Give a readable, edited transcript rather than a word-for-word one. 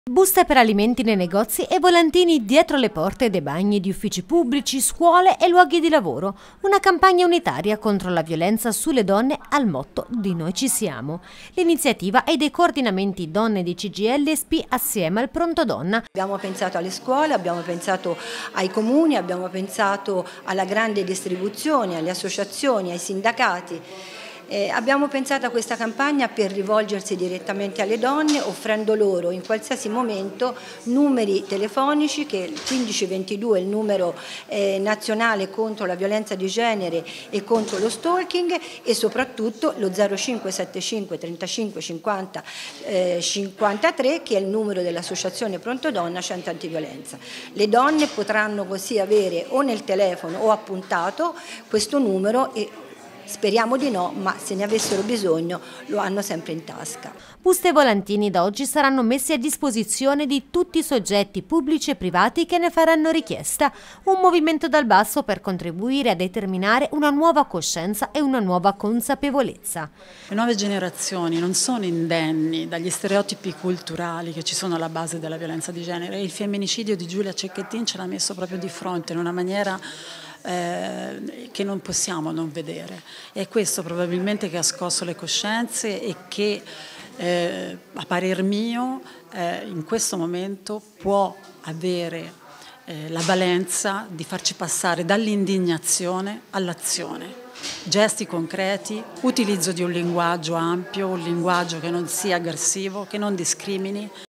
Buste per alimenti nei negozi e volantini dietro le porte dei bagni di uffici pubblici, scuole e luoghi di lavoro. Una campagna unitaria contro la violenza sulle donne al motto di Noi ci siamo. L'iniziativa è dei coordinamenti donne di CGIL e SP assieme al Pronto Donna. Abbiamo pensato alle scuole, abbiamo pensato ai comuni, abbiamo pensato alla grande distribuzione, alle associazioni, ai sindacati. Abbiamo pensato a questa campagna per rivolgersi direttamente alle donne, offrendo loro in qualsiasi momento numeri telefonici, che il 1522 è il numero nazionale contro la violenza di genere e contro lo stalking, e soprattutto lo 0575 35 50 53, che è il numero dell'associazione Pronto Donna Centro Antiviolenza. Le donne potranno così avere o nel telefono o appuntato questo numero e speriamo di no, ma se ne avessero bisogno lo hanno sempre in tasca. Buste e volantini da oggi saranno messi a disposizione di tutti i soggetti pubblici e privati che ne faranno richiesta. Un movimento dal basso per contribuire a determinare una nuova coscienza e una nuova consapevolezza. Le nuove generazioni non sono indenni dagli stereotipi culturali che ci sono alla base della violenza di genere. Il femminicidio di Giulia Cecchettin ce l'ha messo proprio di fronte in una maniera che non possiamo non vedere. È questo probabilmente che ha scosso le coscienze e che a parer mio in questo momento può avere la valenza di farci passare dall'indignazione all'azione. Gesti concreti, utilizzo di un linguaggio ampio, un linguaggio che non sia aggressivo, che non discrimini.